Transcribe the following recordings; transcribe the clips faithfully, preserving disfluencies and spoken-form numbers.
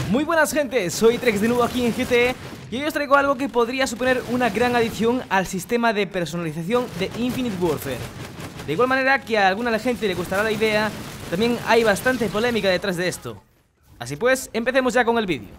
Muy buenas gente, soy Trex de nuevo aquí en G T E y hoy os traigo algo que podría suponer una gran adición al sistema de personalización de Infinite Warfare. De igual manera que a alguna gente le gustará la idea, también hay bastante polémica detrás de esto. Así pues, empecemos ya con el vídeo.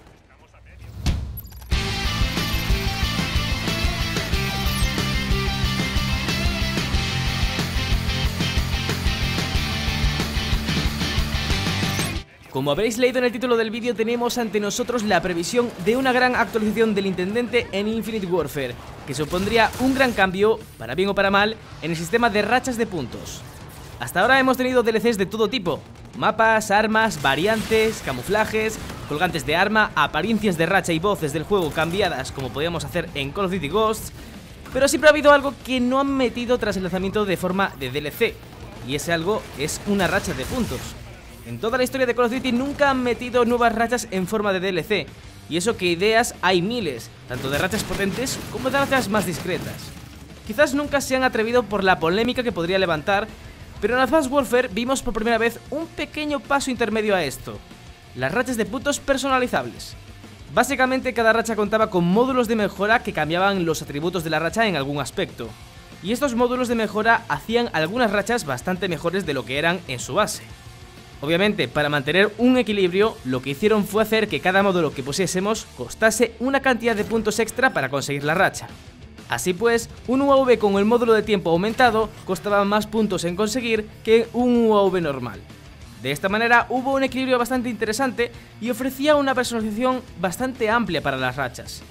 Como habréis leído en el título del vídeo, tenemos ante nosotros la previsión de una gran actualización del Intendente en Infinite Warfare, que supondría un gran cambio, para bien o para mal, en el sistema de rachas de puntos. Hasta ahora hemos tenido D L Cs de todo tipo: mapas, armas, variantes, camuflajes, colgantes de arma, apariencias de racha y voces del juego cambiadas como podíamos hacer en Call of Duty Ghosts, pero siempre ha habido algo que no han metido tras el lanzamiento de forma de D L C, y ese algo es una racha de puntos. En toda la historia de Call of Duty nunca han metido nuevas rachas en forma de D L C, y eso que ideas hay miles, tanto de rachas potentes como de rachas más discretas. Quizás nunca se han atrevido por la polémica que podría levantar, pero en Advanced Warfare vimos por primera vez un pequeño paso intermedio a esto: las rachas de puntos personalizables. Básicamente cada racha contaba con módulos de mejora que cambiaban los atributos de la racha en algún aspecto, y estos módulos de mejora hacían algunas rachas bastante mejores de lo que eran en su base. Obviamente, para mantener un equilibrio, lo que hicieron fue hacer que cada módulo que pusiésemos costase una cantidad de puntos extra para conseguir la racha. Así pues, un U A V con el módulo de tiempo aumentado costaba más puntos en conseguir que un U A V normal. De esta manera hubo un equilibrio bastante interesante y ofrecía una personalización bastante amplia para las rachas.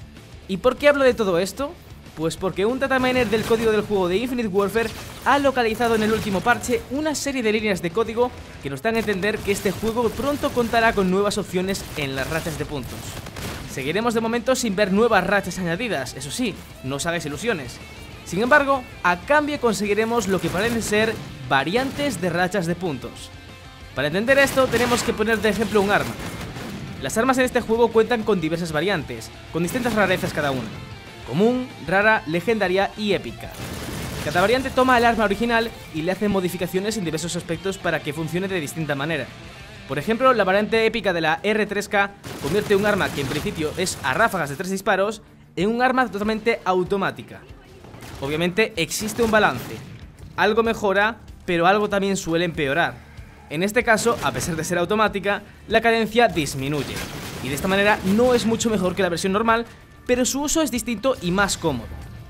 ¿Y por qué hablo de todo esto? Pues porque un dataminer del código del juego de Infinite Warfare ha localizado en el último parche una serie de líneas de código que nos dan a entender que este juego pronto contará con nuevas opciones en las rachas de puntos. Seguiremos de momento sin ver nuevas rachas añadidas, eso sí, no os hagáis ilusiones. Sin embargo, a cambio conseguiremos lo que parecen ser variantes de rachas de puntos. Para entender esto tenemos que poner de ejemplo un arma. Las armas en este juego cuentan con diversas variantes, con distintas rarezas cada una: común, rara, legendaria y épica. Cada variante toma el arma original y le hace modificaciones en diversos aspectos para que funcione de distinta manera. Por ejemplo, la variante épica de la R tres K convierte un arma que en principio es a ráfagas de tres disparos en un arma totalmente automática. Obviamente existe un balance. Algo mejora, pero algo también suele empeorar. En este caso, a pesar de ser automática, la cadencia disminuye, y de esta manera no es mucho mejor que la versión normal, pero su uso es distinto y más cómodo.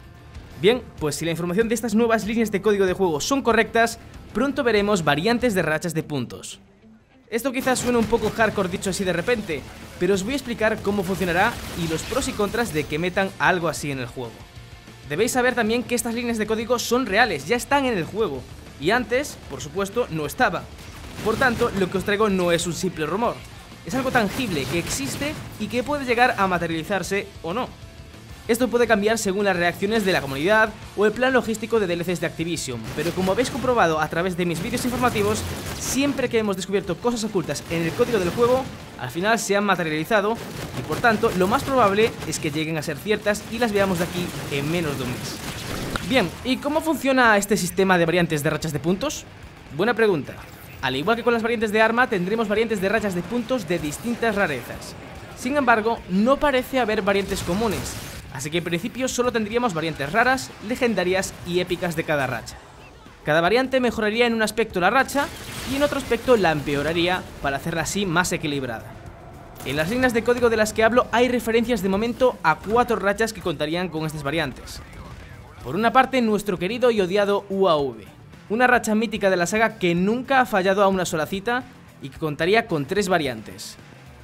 Bien, pues si la información de estas nuevas líneas de código de juego son correctas, pronto veremos variantes de rachas de puntos. Esto quizás suene un poco hardcore dicho así de repente, pero os voy a explicar cómo funcionará y los pros y contras de que metan algo así en el juego. Debéis saber también que estas líneas de código son reales, ya están en el juego, y antes, por supuesto, no estaba. Por tanto, lo que os traigo no es un simple rumor. Es algo tangible que existe y que puede llegar a materializarse o no. Esto puede cambiar según las reacciones de la comunidad o el plan logístico de D L Cs de Activision, pero como habéis comprobado a través de mis vídeos informativos, siempre que hemos descubierto cosas ocultas en el código del juego, al final se han materializado y por tanto lo más probable es que lleguen a ser ciertas y las veamos de aquí en menos de un mes. Bien, ¿y cómo funciona este sistema de variantes de rachas de puntos? Buena pregunta. Al igual que con las variantes de arma, tendremos variantes de rachas de puntos de distintas rarezas. Sin embargo, no parece haber variantes comunes, así que en principio solo tendríamos variantes raras, legendarias y épicas de cada racha. Cada variante mejoraría en un aspecto la racha y en otro aspecto la empeoraría para hacerla así más equilibrada. En las líneas de código de las que hablo hay referencias de momento a cuatro rachas que contarían con estas variantes. Por una parte, nuestro querido y odiado U A V. Una racha mítica de la saga que nunca ha fallado a una sola cita y que contaría con tres variantes.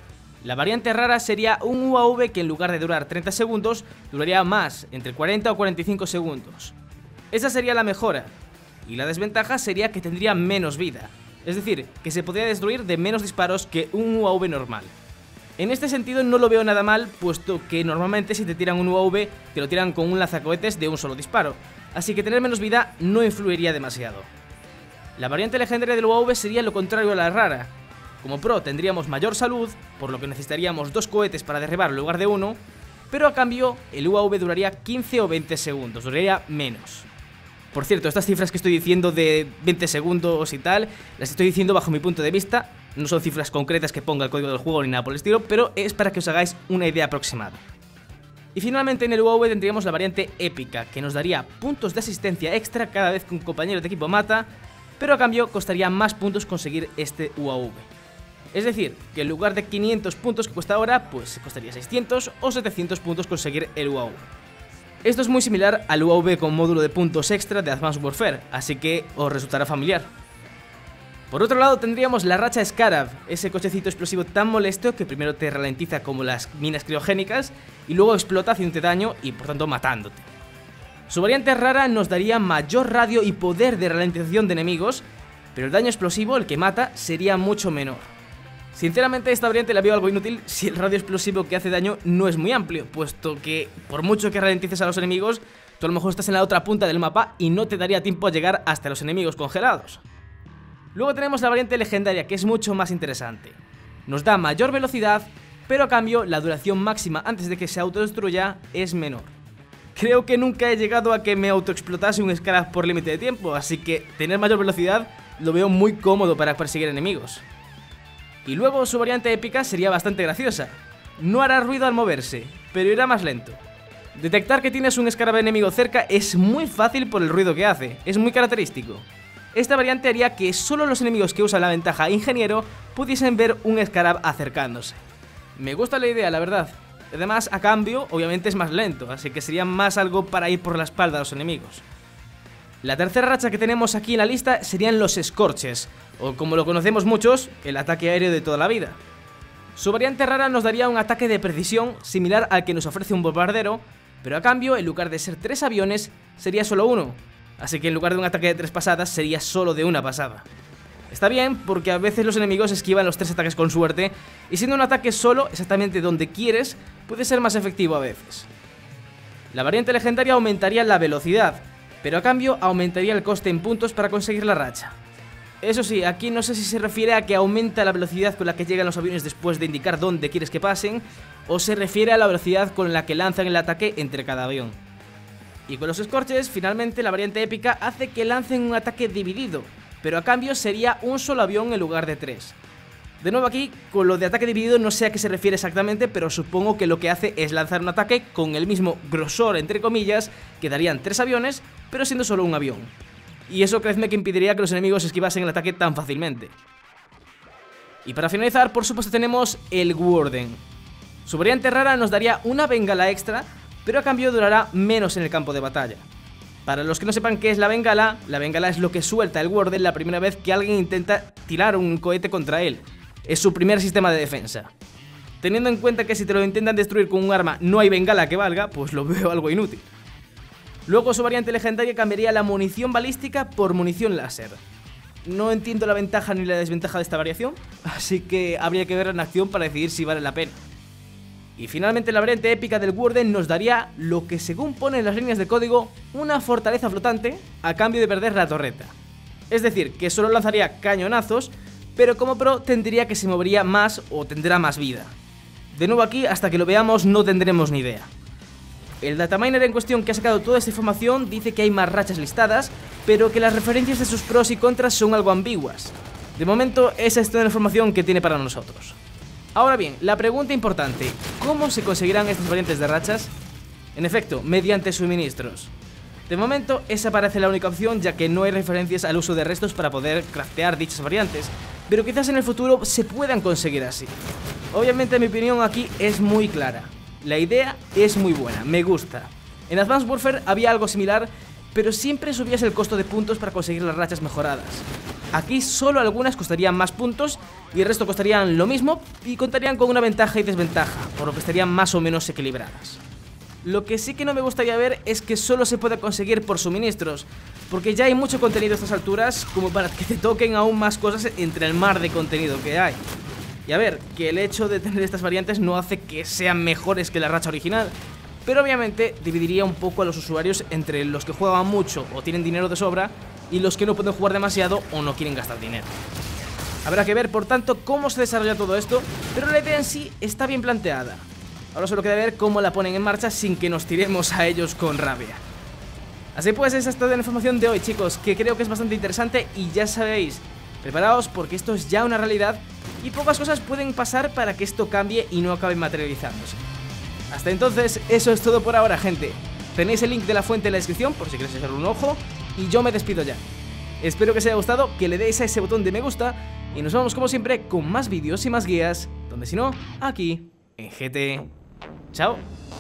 La variante rara sería un U A V que en lugar de durar treinta segundos, duraría más, entre cuarenta o cuarenta y cinco segundos. Esa sería la mejora, y la desventaja sería que tendría menos vida, es decir, que se podría destruir de menos disparos que un U A V normal. En este sentido no lo veo nada mal, puesto que normalmente si te tiran un U A V, te lo tiran con un lanzacohetes de un solo disparo, así que tener menos vida no influiría demasiado. La variante legendaria del U A V sería lo contrario a la rara. Como pro tendríamos mayor salud, por lo que necesitaríamos dos cohetes para derribar en lugar de uno, pero a cambio el U A V duraría quince o veinte segundos, duraría menos. Por cierto, estas cifras que estoy diciendo de veinte segundos y tal, las estoy diciendo bajo mi punto de vista, No son cifras concretas que ponga el código del juego ni nada por el estilo, pero es para que os hagáis una idea aproximada. Y finalmente en el U A V tendríamos la variante épica, que nos daría puntos de asistencia extra cada vez que un compañero de equipo mata, pero a cambio costaría más puntos conseguir este U A V. Es decir, que en lugar de quinientos puntos que cuesta ahora, pues costaría seiscientos o setecientos puntos conseguir el U A V. Esto es muy similar al U A V con módulo de puntos extra de Advanced Warfare, así que os resultará familiar. Por otro lado tendríamos la racha Scarab, ese cochecito explosivo tan molesto que primero te ralentiza como las minas criogénicas y luego explota haciéndote daño y por tanto matándote. Su variante rara nos daría mayor radio y poder de ralentización de enemigos, pero el daño explosivo, el que mata, sería mucho menor. Sinceramente esta variante la veo algo inútil si el radio explosivo que hace daño no es muy amplio, puesto que por mucho que ralentices a los enemigos, tú a lo mejor estás en la otra punta del mapa y no te daría tiempo a llegar hasta los enemigos congelados. Luego tenemos la variante legendaria, que es mucho más interesante. Nos da mayor velocidad, pero a cambio la duración máxima antes de que se autodestruya es menor. Creo que nunca he llegado a que me autoexplotase un Scarab por límite de tiempo, así que tener mayor velocidad lo veo muy cómodo para perseguir enemigos. Y luego su variante épica sería bastante graciosa. No hará ruido al moverse, pero irá más lento. Detectar que tienes un Scarab enemigo cerca es muy fácil por el ruido que hace, es muy característico. Esta variante haría que solo los enemigos que usan la ventaja ingeniero pudiesen ver un Scarab acercándose. Me gusta la idea, la verdad. Además, a cambio, obviamente es más lento, así que sería más algo para ir por la espalda a los enemigos. La tercera racha que tenemos aquí en la lista serían los Scorches, o como lo conocemos muchos, el ataque aéreo de toda la vida. Su variante rara nos daría un ataque de precisión similar al que nos ofrece un bombardero, pero a cambio, en lugar de ser tres aviones, sería solo uno. Así que en lugar de un ataque de tres pasadas, sería solo de una pasada. Está bien, porque a veces los enemigos esquivan los tres ataques con suerte, y siendo un ataque solo, exactamente donde quieres, puede ser más efectivo a veces. La variante legendaria aumentaría la velocidad, pero a cambio aumentaría el coste en puntos para conseguir la racha. Eso sí, aquí no sé si se refiere a que aumenta la velocidad con la que llegan los aviones después de indicar dónde quieres que pasen, o se refiere a la velocidad con la que lanzan el ataque entre cada avión. Y con los Scorches, finalmente la variante épica hace que lancen un ataque dividido, pero a cambio sería un solo avión en lugar de tres. De nuevo aquí, con lo de ataque dividido no sé a qué se refiere exactamente, pero supongo que lo que hace es lanzar un ataque con el mismo grosor, entre comillas, que darían tres aviones, pero siendo solo un avión. Y eso creedme que impediría que los enemigos esquivasen el ataque tan fácilmente. Y para finalizar, por supuesto tenemos el Warden. Su variante rara nos daría una bengala extra, pero a cambio durará menos en el campo de batalla. Para los que no sepan qué es la bengala, la bengala es lo que suelta el Warden la primera vez que alguien intenta tirar un cohete contra él. Es su primer sistema de defensa. Teniendo en cuenta que si te lo intentan destruir con un arma no hay bengala que valga, pues lo veo algo inútil. Luego su variante legendaria cambiaría la munición balística por munición láser. No entiendo la ventaja ni la desventaja de esta variación, así que habría que verla en acción para decidir si vale la pena. Y finalmente la variante épica del Warden nos daría lo que según ponen las líneas de código, una fortaleza flotante a cambio de perder la torreta. Es decir, que solo lanzaría cañonazos, pero como pro tendría que se movería más o tendrá más vida. De nuevo aquí, hasta que lo veamos no tendremos ni idea. El dataminer en cuestión que ha sacado toda esta información dice que hay más rachas listadas, pero que las referencias de sus pros y contras son algo ambiguas. De momento esa es toda la información que tiene para nosotros. Ahora bien, la pregunta importante, ¿cómo se conseguirán estas variantes de rachas? En efecto, mediante suministros. De momento, esa parece la única opción, ya que no hay referencias al uso de restos para poder craftear dichas variantes, pero quizás en el futuro se puedan conseguir así. Obviamente mi opinión aquí es muy clara. La idea es muy buena, me gusta. En Advanced Warfare había algo similar, pero siempre subías el costo de puntos para conseguir las rachas mejoradas. Aquí solo algunas costarían más puntos y el resto costarían lo mismo y contarían con una ventaja y desventaja, por lo que estarían más o menos equilibradas. Lo que sí que no me gustaría ver es que solo se pueda conseguir por suministros, porque ya hay mucho contenido a estas alturas como para que te toquen aún más cosas entre el mar de contenido que hay. Y a ver, que el hecho de tener estas variantes no hace que sean mejores que la racha original, pero obviamente dividiría un poco a los usuarios entre los que juegan mucho o tienen dinero de sobra y los que no pueden jugar demasiado o no quieren gastar dinero. Habrá que ver, por tanto, cómo se desarrolla todo esto, pero la idea en sí está bien planteada. Ahora solo queda ver cómo la ponen en marcha sin que nos tiremos a ellos con rabia. Así pues, esa es toda la información de hoy, chicos, que creo que es bastante interesante y ya sabéis, Preparaos porque esto es ya una realidad y pocas cosas pueden pasar para que esto cambie y no acabe materializándose. Hasta entonces, eso es todo por ahora, gente. Tenéis el link de la fuente en la descripción por si queréis echarle un ojo y yo me despido ya. Espero que os haya gustado, que le deis a ese botón de me gusta y nos vemos como siempre con más vídeos y más guías, donde si no, aquí en G T. Chao.